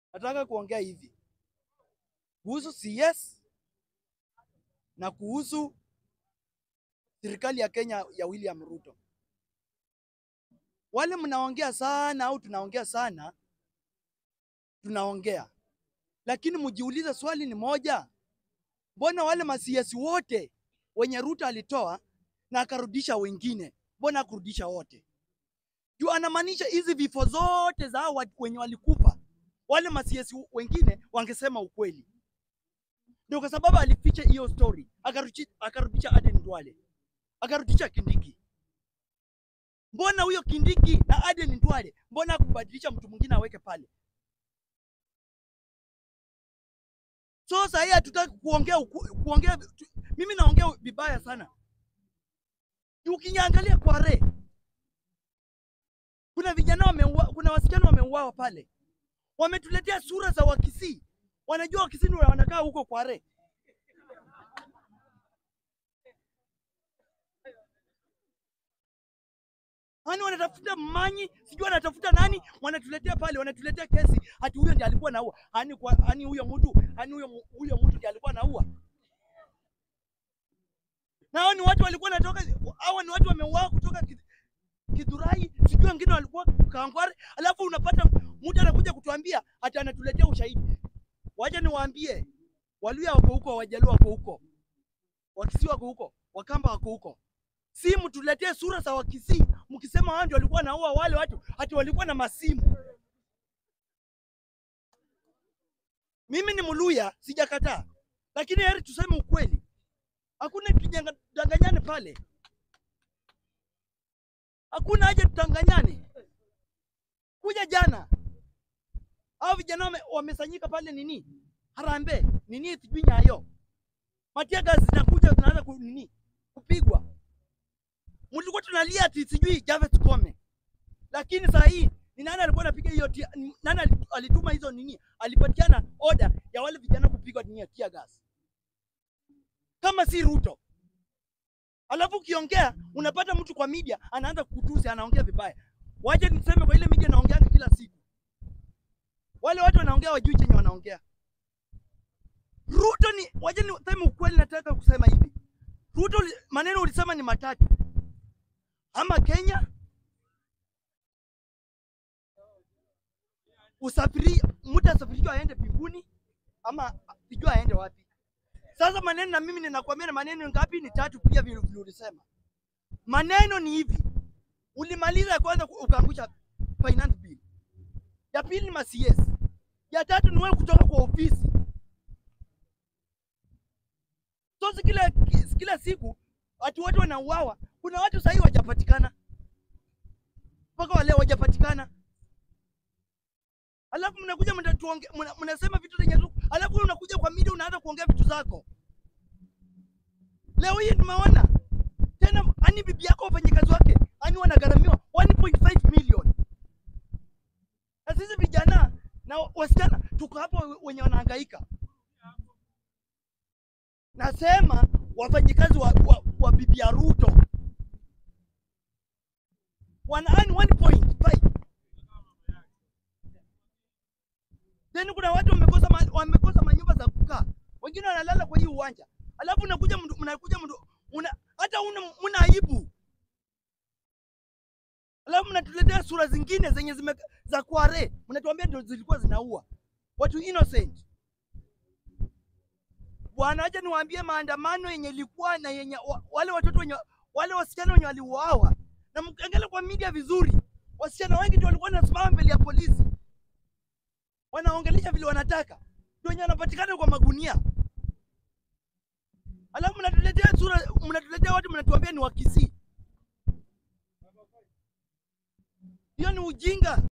Nataka kuongea hivi kuhusu CS na kuhusu serikali ya Kenya ya William Ruto. Wale mnaongea sana au tunaongea sana, tunaongea. Lakini mjiulize swali ni moja. Mbona wale ma-CS wote wenye Ruto alitoa na akarudisha wengine, mbona kurudisha wote? Juu anamaanisha hizi vifo zote za hao wenye walikufa, wale ma-CS wengine wangesema ukweli. Ndio kwa sababu alificha hiyo story, akarudisha Aden Duale, akarudisha Kindiki. Mbona huyo Kindiki na Aden Duale, mbona kubadilisha mtu mwingine aweke pale? So sasa hii hatutaki kuongea mimi naongea vibaya sana. Ukiangalia Kware, kuna vijana kuna wasichana wameuawa pale. Wametuletea sura za Wakisii. Wanajua Wakisii ndio wanakaa huko Kware. Hani wanatafuta Manyi, sijui wanatafuta nani, wanatuletea pale, wanatuletea kesi. Ati huyo ndiye alikuwa anaua. Hani huyo mtu ndiye alikuwa anaua. Na hao ni watu walikuwa natoka, hao ni watu wameuawa kutoka Githurai, sijui wengine walikuwa Kangware, alafu unapata mtu anakuja kutuambia ati anatuletea ushahidi. Waje niwaambie, Waluya wako huko, Wajaluo wako huko, Wakisii wako huko, Wakamba wako huko. Si mtuletee sura za Wakisii mkisema wao ndio walikuwa naua wale watu, ati walikuwa na masimu. Mimi ni Mluya, sijakataa. Lakini heri tuseme ukweli. Hakuna tudanganyane pale. Hakuna haja tutanganyane. Kuja jana, hao vijana wamesanyika pale nini? Harambee, nini sijui Nyayo. Matia gazi zinakuja tunaanza kupigwa. Mlikuwa tunalia ati sijui Javeth Koome. Lakini saa hii ni nani alikuwa anapiga hiyo nani alituma hizo nini? Alipatiana order ya wale vijana kupigwa tear gas. Kama si Ruto. Alafu ukiongea unapata mtu kwa media anaanza kukutusi, anaongea vibaya. Waje niseme kwa ile media naongea kila siku. Wale watu wanaongea wajui chenye wanaongea. Ruto ni waje niseme ukweli, nataka kusema hivi. Ruto maneno ulisema ni matatu. Ama Kenya usafiri, mtu asafirishwe aende mbinguni ama sijui aende wapi. Sasa maneno na mimi ninakwambia maneno ngapi? Ni tatu pia vile ulisema. Maneno ni hivi. Ulimaliza ya kwanza ukaangusha finance bill. Ya pili ni ma-CS. Ya tatu ni wewe kutoka kwa ofisi. So kila siku watu wote wanauawa. Kuna watu sasa hivi hawajapatikana. Mpaka wale hawajapatikana. Alafu mnakuja mnasema vitu zenye tu. Alafu unakuja kwa media unaanza kuongea vitu zako. Leo hii tumeona tena ani bibi yako wafanyikazi wake ani wanagharamiwa 1.5 million. Na sisi vijana na wasichana tuko hapo wenye wanahangaika. Nasema wafanyikazi wa bibi ya Ruto wanaani 1.5. Tena kuna watu wamekosa manyumba za kukaa. Wengine wanalala kwa hii uwanja. Alafu mnakuja hata una aibu. Alafu mnatuletea sura zingine zenye za Kware. Mnatuambia ndio zilikuwa zinaua watu innocent. Bwana, acha niwaambie maandamano yenye ilikuwa na yenye wale watoto wenye wale wasichana wenye waliuawa. Na mkiangalia kwa media vizuri, wasichana wengi ndio walikuwa wanasimama mbele ya polisi. Wanaongelesha vile wanataka. Ndio wenye wanapatikana kwa magunia. Alafu mnatuletea watu mnatuambia ni Wakisii. Hiyo ni ujinga.